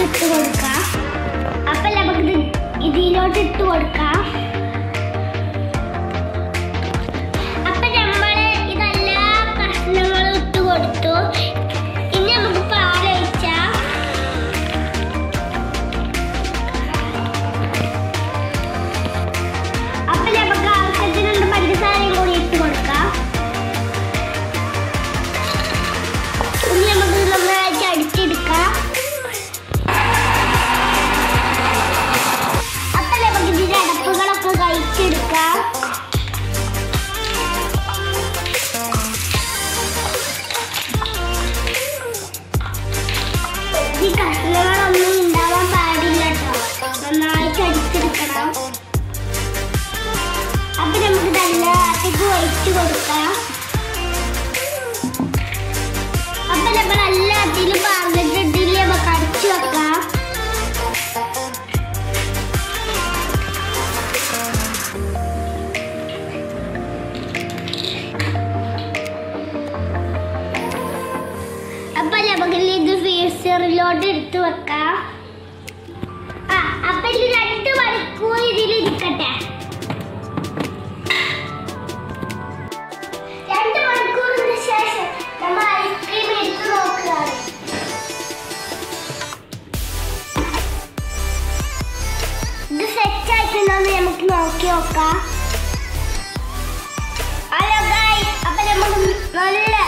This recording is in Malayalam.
ഇട്ട് കൊടുക്കാം. അപ്പം നമുക്ക് ഇതിലോട്ട് ഇട്ട് കൊടുക്കാം. അപ്പം നമ്മൾ ഇതെല്ലാ കഷ്ണങ്ങളും ഇട്ട് കൊടുത്തു. ഇനി നമുക്ക് പാലൊഴിച്ചാൽ അപ്പം നമുക്ക് ആവശ്യത്തിനുള്ള പഞ്ചസാരയും കൂടി ഇട്ട് കൊടുക്കാം. ഇനി നമുക്ക് നന്നായിട്ട് അടിച്ചെടുക്കാം. അപ്പം നമുക്ക് ഇതിന്റെ അടപ്പുകളൊക്കെ കഴിച്ചെടുക്കാം. ഈ കഷ്ണങ്ങളൊന്നും ഉണ്ടാവാൻ പാടില്ല കേട്ടോ. നന്നായിട്ട് അടിച്ചെടുക്കണം. അപ്പൊ നമുക്ക് നല്ലത്തേക്ക് ഒഴിച്ചു കൊടുക്കാം. അപ്പൊ നമ്മൾ എല്ലാത്തിലും പറഞ്ഞിട്ടില്ല നമുക്ക് അടിച്ചു വെക്കാം. അപ്പൊ നമുക്ക് ഇത് ഫ്രീസറിലോട്ട് എടുത്തു വെക്കാം. അപ്പൊ ഇത് 2 മണിക്കൂർ ഇതിൽ ഇരിക്കട്ടെ. 2 മണിക്കൂറിന് ശേഷം നമ്മൾ ഐസ്ക്രീം എടുത്ത് നോക്കുകയാണ്. ഇത് സെറ്റ് ആയിട്ടുണ്ടോന്ന് നമുക്ക് നോക്കി നോക്കാം. ഹലോ ഗൈസ്, അപ്പൊ നമുക്ക് നല്ല